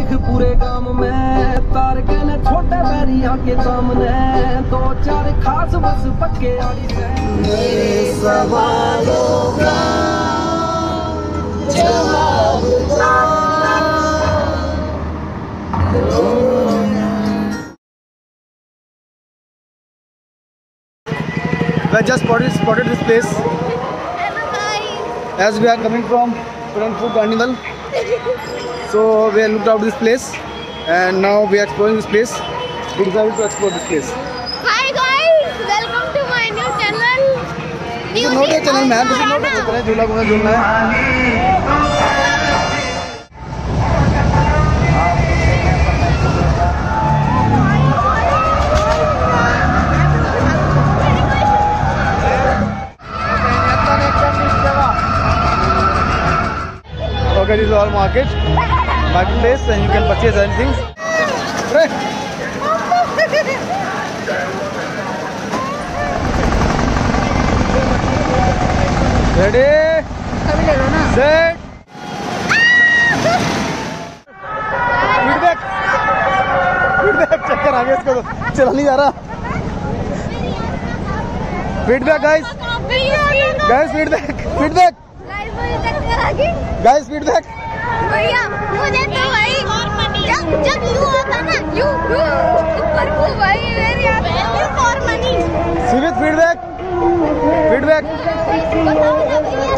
देख पूरे गांव में तार के न छोटे बैरिया के सामने दो चार खास बस पक्के आड़ी से मेरे सवालों का जवाब I just spotted this place. As we are coming from carnival, so we have looked out this place, and now we are exploring this place. We decided to explore this place. Hi guys, welcome to my new channel. This is not a channel, man. This is not a channel. झूला घूमना झूलना है. Okay, this is our market place, and you can purchase anything. Ready? Set. Feedback. चक्कर आ गया इसको तो चला नहीं जा रहा. Feedback, guys. Feedback. Guys, feedback. भैया मुझे तो भाई जब यू होता ना यू ऊपर को भाई मेरी फॉर मनी. Feedback. बताओ ना भैया